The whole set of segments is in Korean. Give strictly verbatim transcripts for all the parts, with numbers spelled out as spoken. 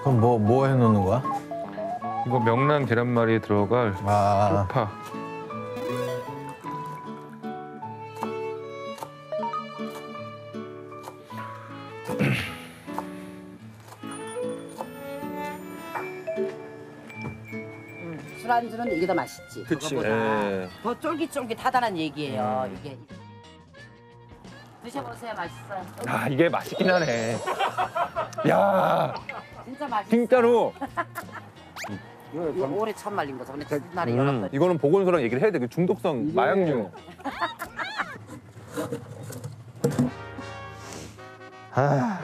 그럼 뭐, 뭐 해놓는 거야? 이거 명란 계란말이에 들어갈 아. 쪽파. 술안주는 이게 더 맛있지. 그치. 그거보다 예. 더 쫄깃쫄깃하다는 얘기예요. 이게 드셔보세요. 맛있어요. 아, 이게 맛있긴 하네. 야, 진짜 맛있어. 진짜로. 이거 올해 처음 말린 거죠. 근데 옛날에 음, 열었거든. 이거는 보건소랑 얘기를 해야 돼. 그 중독성 마약류. 아.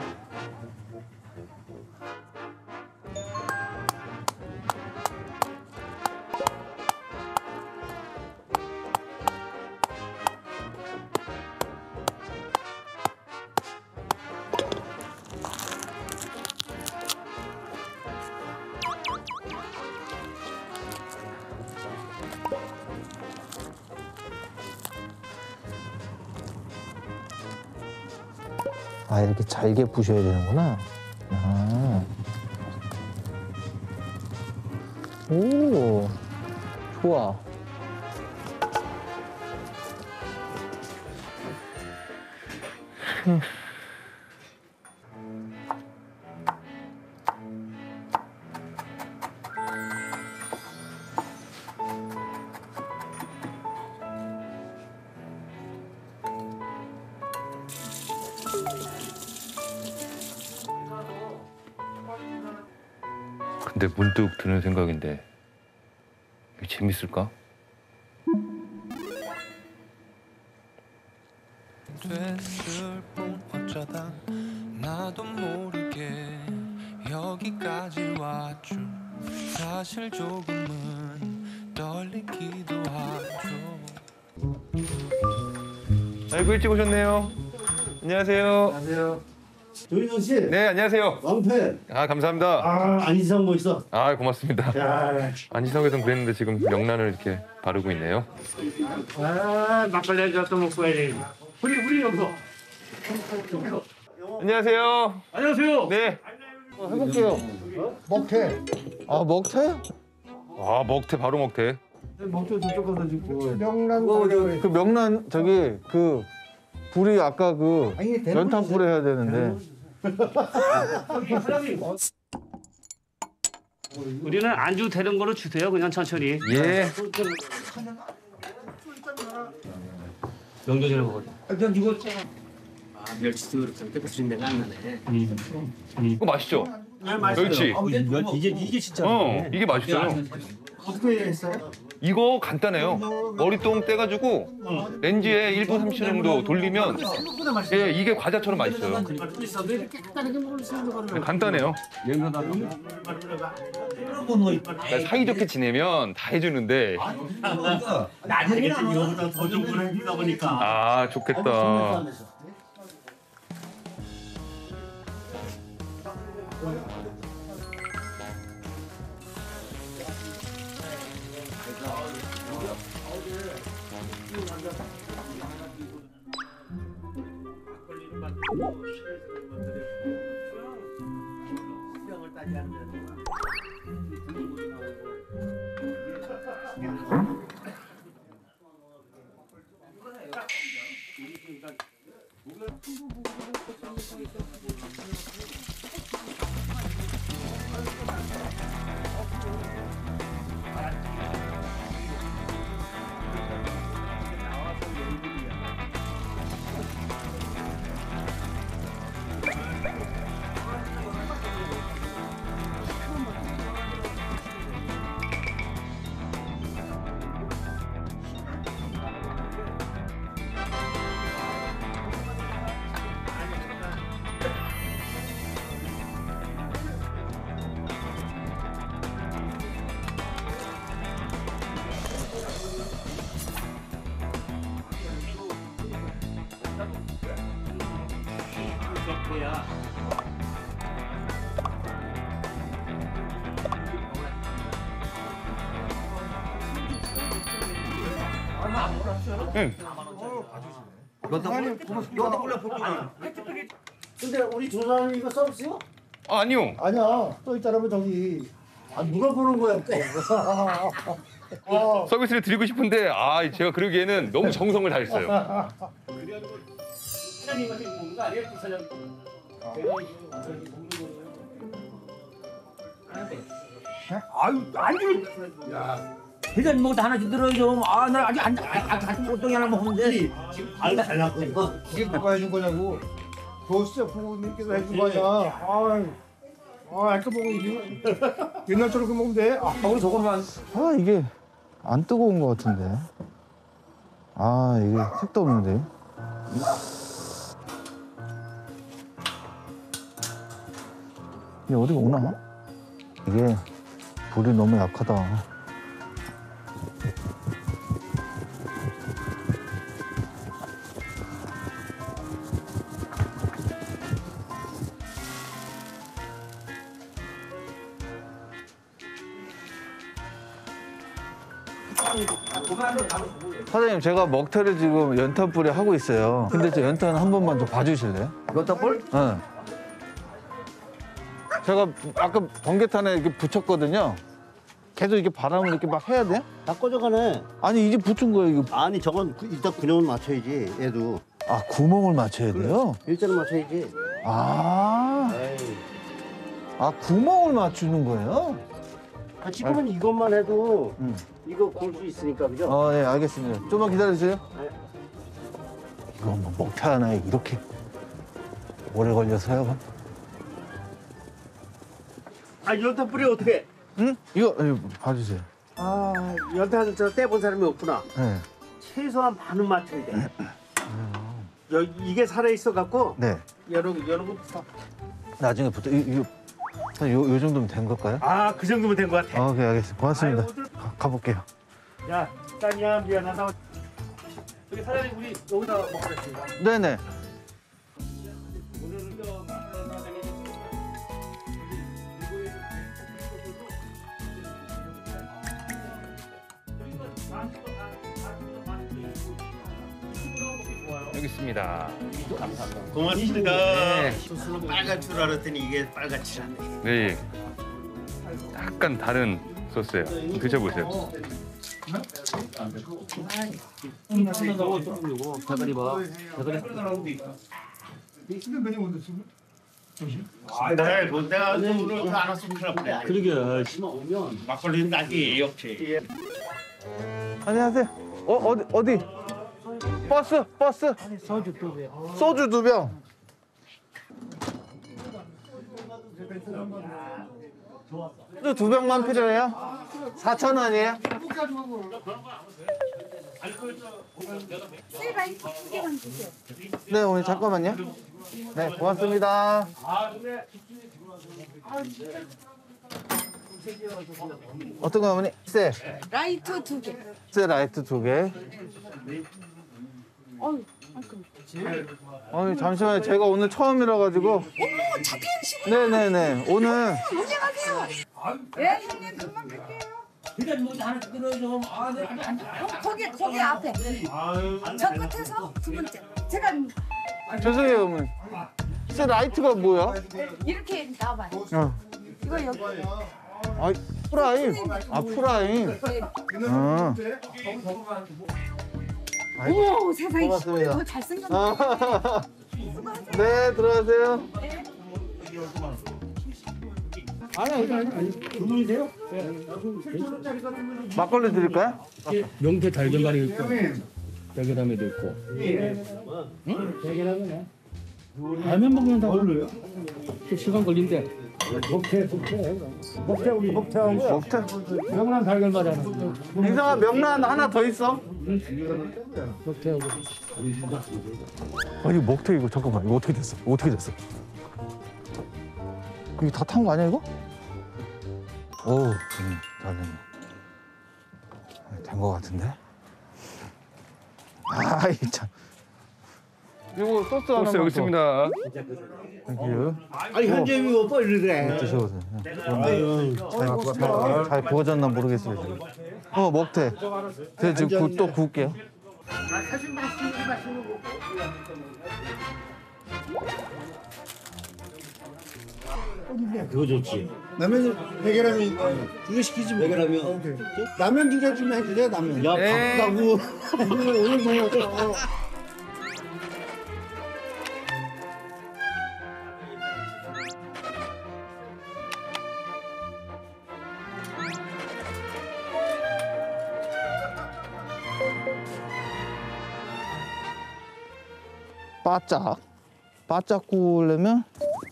아, 이렇게 잘게 부셔야 되는구나. 아. 오, 좋아. 근데 문득 드는 생각인데 이게 재밌을까? 됐을 뿐 어쩌다 나도 모르게 여기까지 왔죠. 사실 조금은 떨리기도 하죠. 아이고, 일찍 오셨네요. 안녕하세요. 안녕하세요. 조인성 씨. 네, 안녕하세요. 왕팬. 아, 감사합니다. 아, 안희성 뭐 있어? 아, 고맙습니다. 야, 안지성에선 그랬는데 지금 명란을 이렇게 바르고 있네요. 아, 막걸리 한잔 또 먹고 가야 돼. 우리 우리 여기서. 안녕하세요. 안녕하세요. 네. 해볼게요. 먹태. 아, 먹태? 아, 먹태, 바로 먹태. 먹죠 저쪽 가서 지고. 명란. 그 명란, 저기, 그, 불이 아까 그, 연탄불에 해야 되는데. 우리는 안주 되는 거로 주세요. 그냥 천천히. 예. 명절에 먹어. 그냥 이거 아, 멸치도 그렇게 무슨 내가 안 나네. 이거 맛있죠? 네, 맛있어요. 멸치. 아, 이게 이게 진짜. 어, 이게 맛있어요. 어떻게 했어요? 이거 간단해요. 머리똥 떼가지고 렌즈에 일 분 삼십 초 정도 돌리면 예, 이게 과자처럼 맛있어요. 네, 간단해요. 그러니까 사이좋게 지내면 다 해주는데 나중에 이거보다 더 좀 불행이다 보니까. 아, 좋겠다. 응. 근데 우리 두 사람 이거 서비스요? 아, 아니요. 아니야. 또 있잖아, 저기. 아, 누가 보는 거야, 또. 어. 서비스를 드리고 싶은데 아 제가 그러기에는 너무 정성을 다했어요. 사장님한테 먹는 거 아니에요? 부사장. 아유, 아니. 야. 회장님 먹다 하나씩 들어 좀. 아, 나 아직 안, 아, 같은 보통이 하나 먹는데. 알 달라고 이거. 이게 누가 해준 거냐고. 도스 부모님께서 해준 거 아니야. 아유. 아, 아까 먹으면 이게 옛날처럼 그 먹으면 돼. 아, 우리 저거만. 아 이게 안 뜨거운 것 같은데. 아 이게 색도 없는데. 이게 어디 오나? 이게 불이 너무 약하다. 사장님 제가 먹태를 지금 연탄불에 하고 있어요. 근데 저 연탄 한 번만 좀 봐주실래요? 연탄불? 네. 제가 아까 번개탄에 이렇게 붙였거든요. 계속 이렇게 바람을 이렇게 막 해야 돼요? 다 꺼져가네. 아니 이제 붙은 거예요 이거. 아니, 저건 그- 일단 균형을 맞춰야지, 얘도. 아 구멍을 맞춰야 돼요? 일자로 맞춰야지. 아, 에이. 아 구멍을 맞추는 거예요? 아, 지금은 이것만 해도 음. 이거 볼 수 있으니까, 그죠? 어, 예, 알겠습니다. 좀만 기다려주세요. 네. 이거 뭐 먹태 하나에 이렇게 오래 걸려서요? 아, 연탄불이 어떻게? 응? 이거, 이거 봐주세요. 아, 연탄 저 떼본 사람이 없구나. 네. 최소한 반은 맞춰야 돼. 여, 이게 살아있어 갖고 네. 여러 여러 거 다. 나중에 부터 이, 이거 한 요, 요 정도면 된 걸까요? 아, 그 정도면 된 것 같아. 아, 오케이, 알겠습니다. 고맙습니다. 아유, 오늘- 가, 가볼게요. 야, 딴이야 미안하다. 여기 사장님 우리 여기다 먹겠습니다. 네네. 오늘은 저 사장님 여기 있습니다. 고맙습니다. 네. 소스는 빨간 줄 알았더니 이게 빨갛지 않네. 네. 약간 다른 소스예요. 드셔보세요. 대가리 봐. 아, 네, 뭐 내가 오늘 안 왔으면 큰일 났네. 그러게, 심어 오면. 막걸리는 나기 역시. 안녕하세요. 어, 어디, 어디? 버스, 버스. 소주 두 배. 소주 두 병. 소주 두 병만 필요해요? 사천 원이에요? 네, 어머니 잠깐만요. 네, 고맙습니다. 어떤 거 어머니? 세. 라이트 두 개. 세 라이트 두 개. 어휴, 아이고. 어이 잠시만요. 제가 오늘 처음이라 가지고. 어머, 차태현 씨. 네네네. 오늘 안녕하세요. 예, 형님 금방 뵐게요. 회장님 먹다 하나씩 들어 좀. 아, 나 아직 안. 어, 거기 거기 앞에. 저 끝에서 두 번째. 제가 죄송해요 어머니. 세 라이트가 뭐야? 이렇게 나와봐요. 어. 이거 여기. 아 프라임. 아 프라임. 어. 어머, 세상에 고맙습니다. 더 잘생겼네. 아. 네 들어가세요. 아니 아니 아니. 두 분이세요? 막걸리 드릴까요? 명태 달걀말이 있고, 달걀함에도 있고. 대결하네. 라면 먹으면 다 걸려요? 또 시간 걸린대. 목태 목태 목태 우리 목태 먹태. 명란 달걀말이 하나. 인성아 명란 하나 더 있어? 목태하고. 아니 먹태 이거 잠깐만 이거 어떻게 됐어? 이거 어떻게 됐어? 이거 다 탄 거 아니야 이거? 오, 음, 잘됐네. 된 거 같은데? 아이 참. 이거 소스 하나만 소스 여기 있습니다. 땡큐. 아니 현재 이거 뭐 이러래. 드셔보세요. 네. 잘, 잘 구워졌나 모르겠어요 지금. 어 먹태. 제가 지금 구, 또 구울게요. 사실 맛있는 맛있는 거. 그거 좋지. 라면 백 그램이 두 개 시키지 뭐. 백 그램이요? 어, 오케이. 라면 두 개 좀 해주세요 라면. 야, 에이. 바쁘다고. 오늘 오늘 너무 바짝. 바짝 구우려면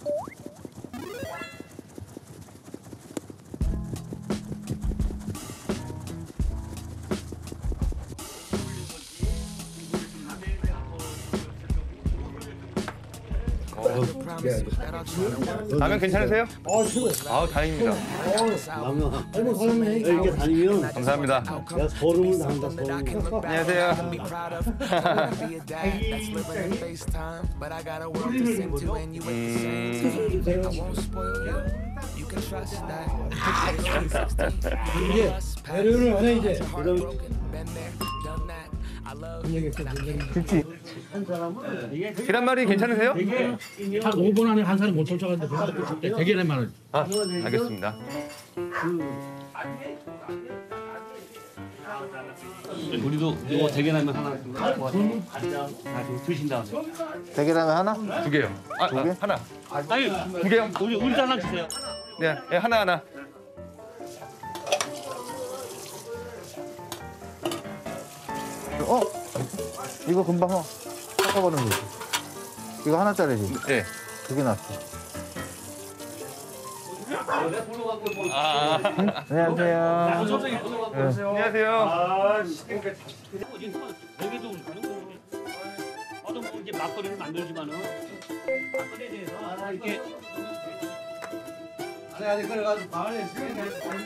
라면 괜찮으세요? 어 최고. 아 다행입니다. 라면. 아이고 사장님. 이렇게 다니면 감사합니다. 내가 소름을 난다, 소름. 안녕하세요. 이제 배려를 하네 이제. 그렇지. 계란말이 괜찮으세요? 한 오 분 안에 한 사람 못 쫓아가는데 대결에만 원. 아 알겠습니다. 우리도 이거 대게라면 하나 아, 드신 다음에. 대게라면 하나? 두 개요. 아, 두 개? 아 하나. 아니 두 개요? 우리 우리도 하나 주세요. 네, 네 하나 하나. 어? 이거 금방 섞어버리면 되지. 이거 하나짜리지? 네. 그게 낫지. 아, 안녕하세요. 안녕하세요. 여기도 저도 뭐 이제 막걸리를 만들지만은 막걸리에 대해서 아, 이렇게 아니 아니 그래가지고 방안에 있으니까.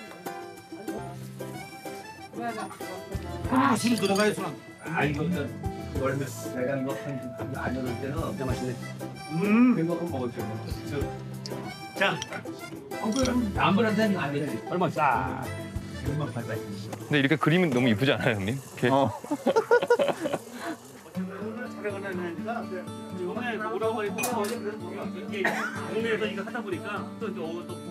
술 들어가야 술. 아, 이거 원래 내가 이거 안 열을 때는 진짜 맛있네. 음, 그거 먹었죠. 자, 남들한테는 안 되지. 얼마 싸. 금방 받아. 근데 이렇게 그림은 너무 이쁘지 않아요, 형님? 이렇게. 어. 이번에 오라고 해서 이게 동네에서 이거 하다 보니까 또 이제 어, 또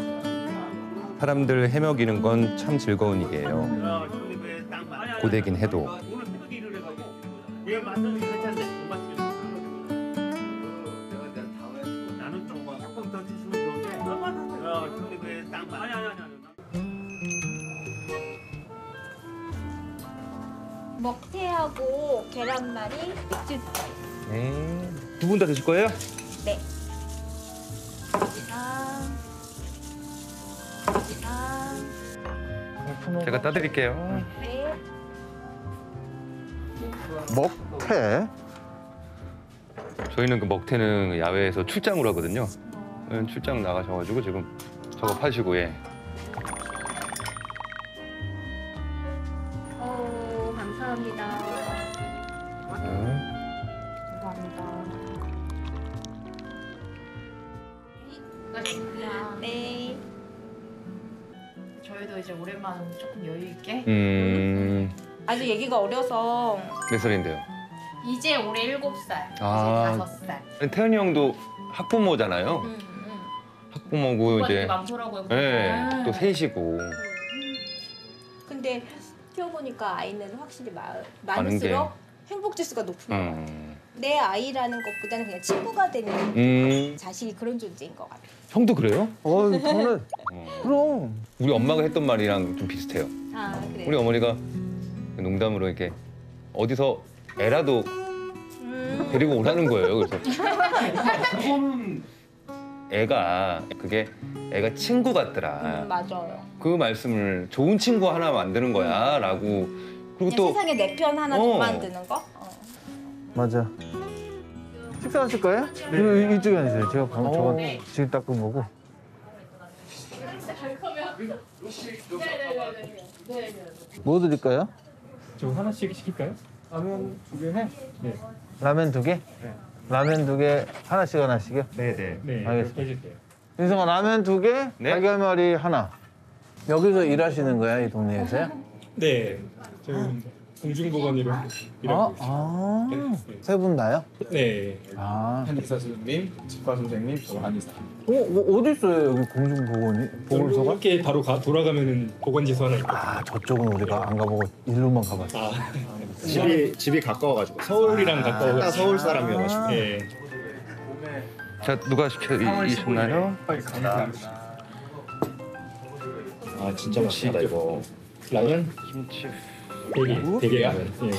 사람들 헤매기는 건 참 즐거운 일이에요. 고되긴 해도. 오늘 새벽에 일을 해가지고 얘 만나는 게 괜찮은데 못 맞추면 나는 좀 조금 더 주시면 좋은데 어, 형님의 땅만 아니 아니 아니 아니 먹태하고 계란말이 맥주 네. 두 분 다 드실 거예요? 네. 아. 아. 제가 따드릴게요. 네. 먹태? 저희는 그 먹태는 야외에서 출장으로 하거든요. 네, 출장 나가셔가지고 지금 저거 파시고 예. 어, 감사합니다. 네. 감사합니다. 네. 저희도 이제 오랜만에 조금 여유 있게. 음, 아직 얘기가 어려서 몇 살인데요? 이제 올해 일곱 살, 아. 이제 다섯 살. 태연이 형도 학부모잖아요. 응, 응. 학부모고 오빠 되게 이제 많더라고요. 네, 그거는. 또 셋이고 근데 키워보니까 아이는 확실히 마, 많은 많을수록 행복 지수가 높은 거예요. 음, 내 아이라는 것보다는 그냥 친구가 되는 음, 자식이 그런 존재인 것 같아요. 형도 그래요? 어, 저는 어. 그럼. 우리 엄마가 했던 말이랑 좀 비슷해요. 아, 그래. 우리 어머니가 농담으로 이렇게 어디서 애라도 음. 데리고 오라는 거예요. 그래서 그거는 애가 그게 애가 친구 같더라. 음, 맞아요. 그 말씀을 좋은 친구 하나 만드는 거야라고. 그리고 그냥 또 세상에 내 편 하나 어. 더 만드는 거? 어. 맞아. 식사하실 거예요? 이거 이쪽에 앉으세요. 제가 방금 저거 네. 지금 닦은 거고. 뭐 드릴까요? 저 하나씩 시킬까요? 라면 두 개 해. 네. 라면 두 개? 네. 라면 두 개, 하나씩 하나씩요? 네네. 네. 알겠습니다. 해줄게요. 윤성아, 라면 두 개, 네. 달걀말이 하나. 여기서 일하시는 거야, 이 동네에서요? 네. 저희 공중보건이로 아, 일하고 아. 있어요. 세 분 나요? 네. 아. 한의사 선생님, 치과 선생님, 저 한의사. 어, 뭐 어디 있어요 여기 공중보건이? 보건소가? 이렇게 바로 가, 돌아가면은 보건지소 하나 있고. 아, 저쪽은 우리가 안 가보고 일로만 가봤어. 아, 집이 집이 가까워가지고 서울이랑 가까워. 다 서울 사람이어가지고. 네. 자 누가 시켜주셨나요? 아 진짜 맛있다 이거. 라면? 김치. 되게 되게 라면. 예.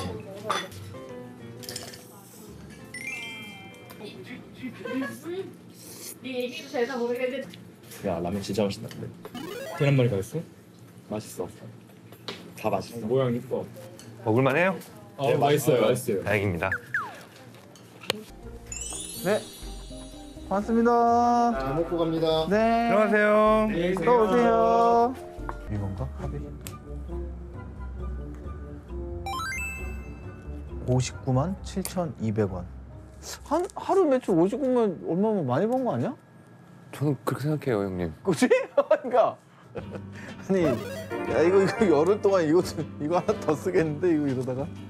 야 라면 진짜 맛있다. 계란말이 맛있어? 맛있어. 다 맛있어. 모양 이뻐. 먹을만해요? 아, 네, 맛있어요, 맛있어요. 다행입니다. 네. 고맙습니다. 잘 먹고 갑니다. 네. 들어가세요. 또 오세요. 이건가? 합의. 오십구만 칠천이백 원. 한 하루 매출 오십구만 얼마면 많이 번 거 아니야? 저는 그렇게 생각해요, 형님. 그치? 그러니까 아니 야 이거 이거 열흘 동안 이거 이거 하나 더 쓰겠는데 이거 이러다가